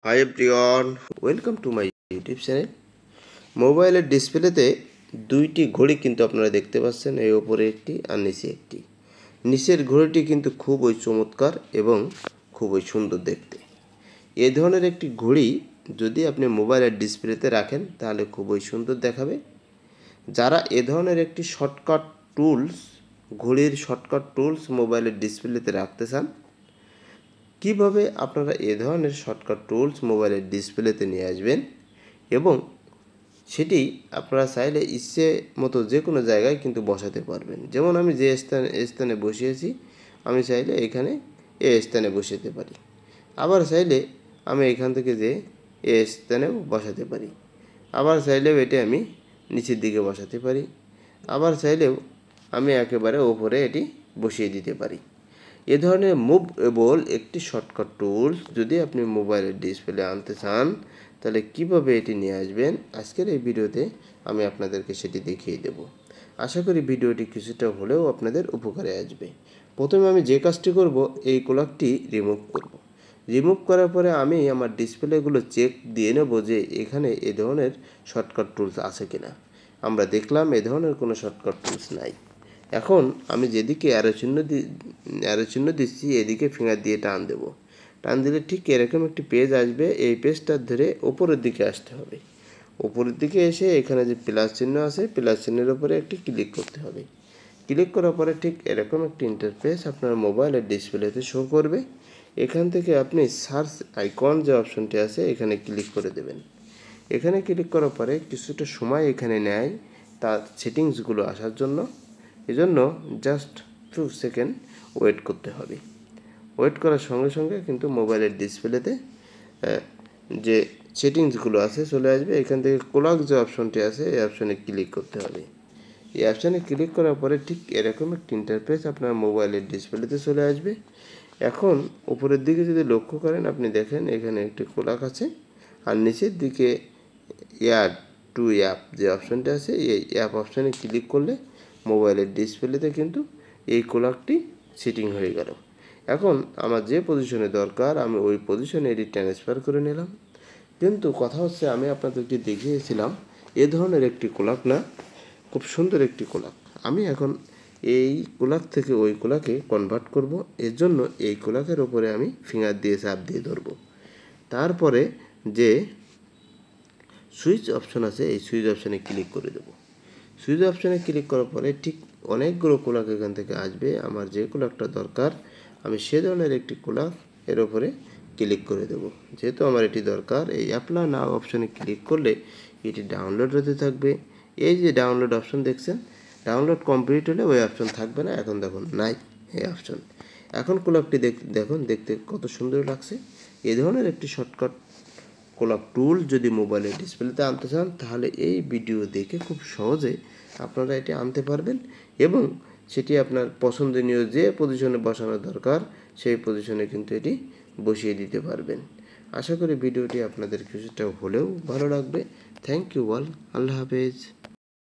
High everyone, welcome to my YouTube channel. মোবাইলের ডিসপ্লেতে দুইটি ঘড়ি কিন্তু আপনারা দেখতে পাচ্ছেন, এই ওপরে একটি আর নিচে একটি। নিচের ঘড়িটি কিন্তু খুবই চমৎকার এবং খুবই সুন্দর দেখতে। এই ধরনের একটি ঘড়ি যদি আপনি মোবাইলের ডিসপ্লেতে রাখেন তাহলে খুবই সুন্দর দেখাবে। যারা এ ধরনের একটি শর্টকাট টুলস, ঘড়ির শর্টকাট টুলস মোবাইলের ডিসপ্লেতে রাখতে চান, কিভাবে আপনারা এ ধরনের শর্টকাট টুলস মোবাইলের ডিসপ্লেতে নিয়ে আসবেন এবং সেটি আপনারা চাইলে ইচ্ছে মতো যে কোনো জায়গায় কিন্তু বসাতে পারবেন। যেমন আমি যে স্থানে বসিয়েছি, আমি চাইলে এখানে এ স্থানে বসাতে পারি। আবার চাইলে আমি এখান থেকে যে এ স্থানেও বসাতে পারি। আবার চাইলেও এটি আমি নিচের দিকে বসাতে পারি। আবার চাইলেও আমি একেবারে ওপরে এটি বসিয়ে দিতে পারি। এ ধরনের মুভেবল একটি শর্টকাট টুলস যদি আপনি মোবাইলের ডিসপ্লে আনতে চান তাহলে কিভাবে এটি নিয়ে আসবেন, আজকের এই ভিডিওতে আমি আপনাদেরকে সেটি দেখিয়ে দেব। আশা করি ভিডিওটি কিছুটা হলেও আপনাদের উপকারে আসবে। প্রথমে আমি যে কাজটি করব, এই কোলাকটি রিমুভ করব। রিমুভ করার পরে আমি আমার ডিসপ্লেগুলো চেক দিয়ে নেব যে এখানে এ ধরনের শর্টকাট টুলস আছে কিনা। আমরা দেখলাম এ ধরনের কোনো শর্টকাট টুলস নাই। এখন আমি যেদিকে অ্যারো চিহ্ন দিচ্ছি এদিকে ফিঙ্গার দিয়ে টান দেব। টান দিলে ঠিক এরকম একটি পেজ আসবে। এই পেজটা ধরে ওপরের দিকে আসতে হবে। ওপরের দিকে এসে এখানে যে প্লাস চিহ্ন আছে, প্লাস চিহ্নের উপরে একটি ক্লিক করতে হবে। ক্লিক করার পরে ঠিক এরকম একটি ইন্টারফেস আপনার মোবাইলের ডিসপ্লেতে শো করবে। এখান থেকে আপনি সার্চ আইকন যে অপশনটি আছে এখানে ক্লিক করে দেবেন। এখানে ক্লিক করার পরে কিছুটা সময় এখানে নেয় তার সেটিংসগুলো আসার জন্য। এজন্য জাস্ট 2 সেকেন্ড ওয়েট করতে হবে। ওয়েট করার সঙ্গে সঙ্গে কিন্তু মোবাইলের ডিসপ্লেতে যে সেটিংসগুলো আছে চলে আসবে। এখান থেকে কোলাক যে অপশনটি আছে এই অপশনে ক্লিক করতে হবে। এই অপশানে ক্লিক করার পরে ঠিক এরকম একটি ইন্টারফেস আপনার মোবাইলের ডিসপ্লেতে চলে আসবে। এখন উপরের দিকে যদি লক্ষ্য করেন, আপনি দেখেন এখানে একটি কোলাক আছে আর নিচের দিকে অ্যাড টু অ্যাপ যে অপশানটি আছে এই অ্যাপ অপশানে ক্লিক করলে মোবাইলের ডিসপ্লেতে কিন্তু এই কোলাকটি সেটিং হয়ে গেল। এখন আমার যে পজিশনে দরকার আমি ওই পজিশনে এটি ট্রান্সফার করে নিলাম। কিন্তু কথা হচ্ছে, আমি আপনাদেরকে দেখিয়েছিলাম এ ধরনের একটি কোলাক না, খুব সুন্দর একটি কোলাক। আমি এখন এই কোলাক থেকে ওই কোলাকে কনভার্ট করব। এর জন্য এই কোলাকের ওপরে আমি ফিঙ্গার দিয়ে চাপ দিয়ে ধরব। তারপরে যে সুইচ অপশন আছে এই সুইচ অপশানে ক্লিক করে দেব। সুইচ অপশানে ক্লিক করার পরে ঠিক অনেকগুলো কোলাক এখান থেকে আসবে। আমার যে কোলাকটা দরকার আমি সে ধরনের একটি কোলাক এর ওপরে ক্লিক করে দেব। যেহেতু আমার এটি দরকার, এই অ্যাপ্লাই নাও অপশানে ক্লিক করলে এটি ডাউনলোড হতে থাকবে। এই যে ডাউনলোড অপশন দেখছেন, ডাউনলোড কমপ্লিট হলে ওই অপশন থাকবে না। এখন দেখুন নাই এই অপশন। এখন কোলাকটি দেখুন দেখতে কত সুন্দর লাগছে। এই ধরনের একটি শর্টকাট কোলাক টুল যদি মোবাইলের ডিসপ্লেতে আনতে চান তাহলে এই ভিডিও দেখে খুব সহজে আপনারা এটি আনতে পারবেন এবং সেটি আপনার পছন্দনীয় যে পজিশনে বসানো দরকার সেই পজিশনে কিন্তু এটি বসিয়ে দিতে পারবেন। আশা করি ভিডিওটি আপনাদের কিছুটা হলেও ভালো লাগবে। Thank you all. আল্লাহ হাফেজ।